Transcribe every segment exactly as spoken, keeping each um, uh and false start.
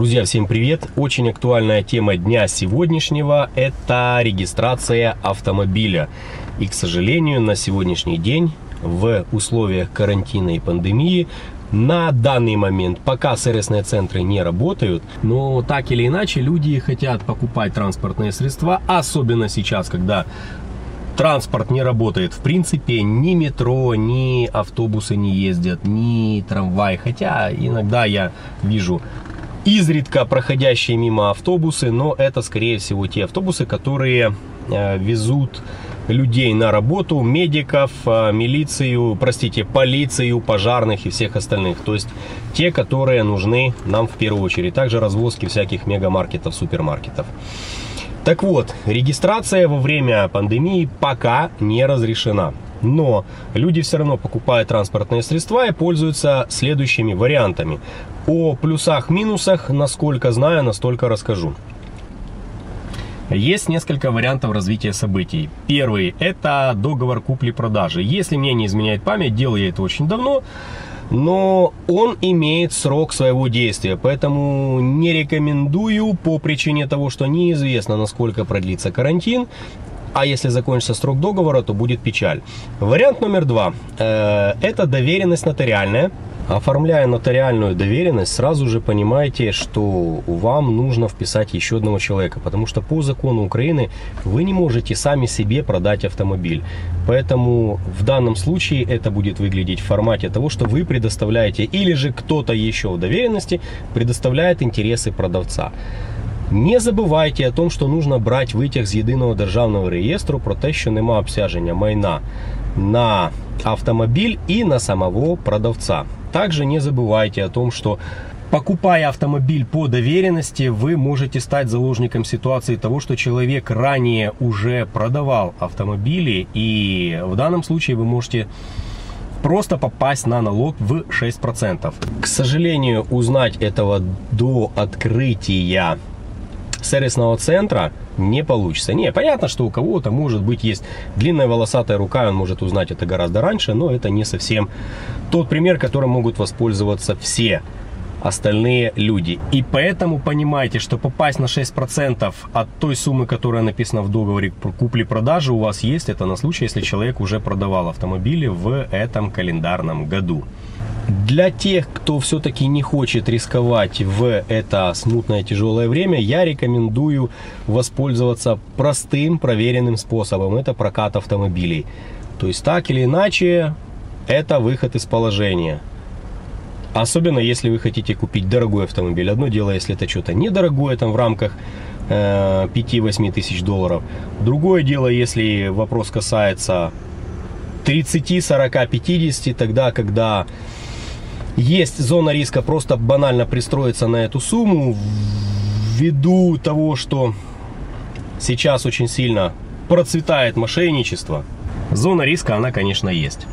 Друзья, всем привет! Очень актуальная тема дня сегодняшнего – это регистрация автомобиля. И, к сожалению, на сегодняшний день в условиях карантина и пандемии на данный момент, пока сервисные центры не работают, но так или иначе люди хотят покупать транспортные средства, особенно сейчас, когда транспорт не работает. В принципе, ни метро, ни автобусы не ездят, ни трамвай. Хотя иногда я вижу изредка проходящие мимо автобусы, но это, скорее всего, те автобусы, которые э, везут людей на работу, медиков, э, милицию, простите, полицию, пожарных и всех остальных. То есть те, которые нужны нам в первую очередь. Также развозки всяких мегамаркетов, супермаркетов. Так вот, регистрация во время пандемии пока не разрешена. Но люди все равно покупают транспортные средства и пользуются следующими вариантами. О плюсах, минусах, насколько знаю, настолько расскажу. Есть несколько вариантов развития событий. Первый – это договор купли-продажи. Если мне не изменяет память, делал я это очень давно, но он имеет срок своего действия, поэтому не рекомендую по причине того, что неизвестно, насколько продлится карантин. А если закончится срок договора, то будет печаль. Вариант номер два э, – это доверенность нотариальная. Оформляя нотариальную доверенность, сразу же понимаете, что вам нужно вписать еще одного человека, потому что по закону Украины вы не можете сами себе продать автомобиль. Поэтому в данном случае это будет выглядеть в формате того, что вы предоставляете, или же кто-то еще в доверенности предоставляет интересы продавца. Не забувайте о том, що нужно брати витяг з єдиного державного реєстру про те, що нема обсяження майна на автомобиль и на самого продавца. Также не забывайте о том, что покупая автомобиль по доверенности, вы можете стать заложником ситуации того, что человек ранее уже продавал автомобили, и в данном случае вы можете просто попасть на налог в шесть процентов. К сожалению, узнать этого до открытия сервисного центра не получится. Не, понятно, что у кого-то, может быть, есть длинная волосатая рука, он может узнать это гораздо раньше, но это не совсем тот пример, которым могут воспользоваться все остальные люди. И поэтому понимайте, что попасть на шесть процентов от той суммы, которая написана в договоре про купли-продажи, у вас есть. Это на случай, если человек уже продавал автомобили в этом календарном году. Для тех, кто все-таки не хочет рисковать в это смутное тяжелое время, я рекомендую воспользоваться простым проверенным способом. Это прокат автомобилей. То есть так или иначе, это выход из положения. Особенно если вы хотите купить дорогой автомобиль. Одно дело, если это что-то недорогое, там в рамках э, пяти-восьми тысяч долларов. Другое дело, если вопрос касается тридцати, сорока, пятидесяти, тогда, когда есть зона риска просто банально пристроиться на эту сумму, ввиду того, что сейчас очень сильно процветает мошенничество, зона риска, она, конечно, есть.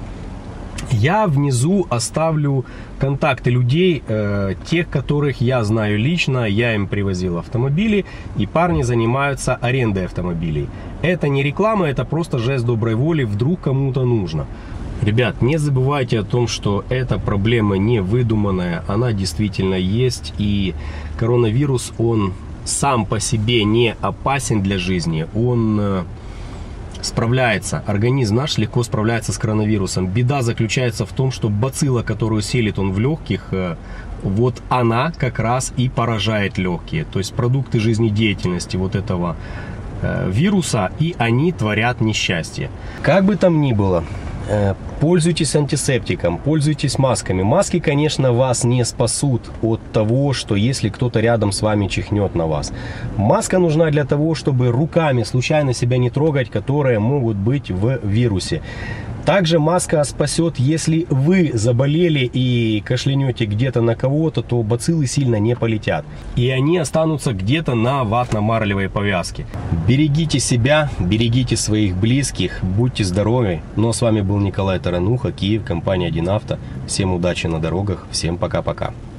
Я внизу оставлю контакты людей, э, тех, которых я знаю лично, я им привозил автомобили, и парни занимаются арендой автомобилей. Это не реклама, это просто жест доброй воли, вдруг кому-то нужно. Ребят, не забывайте о том, что эта проблема не выдуманная, она действительно есть, и коронавирус, он сам по себе не опасен для жизни, он э, справляется, организм наш легко справляется с коронавирусом. Беда заключается в том, что бацилла, которую селит он в легких, э, вот она как раз и поражает легкие, то есть продукты жизнедеятельности вот этого э, вируса, и они творят несчастье. Как бы там ни было, пользуйтесь антисептиком, пользуйтесь масками. Маски, конечно, вас не спасут от того, что если кто-то рядом с вами чихнет на вас. Маска нужна для того, чтобы руками случайно себя не трогать, которые могут быть в вирусе. Также маска спасет, если вы заболели и кашлянете где-то на кого-то, то бациллы сильно не полетят. И они останутся где-то на ватно-марлевой повязке. Берегите себя, берегите своих близких, будьте здоровы. Ну а с вами был Николай Тарануха, Киев, компания один авто. Всем удачи на дорогах, всем пока-пока.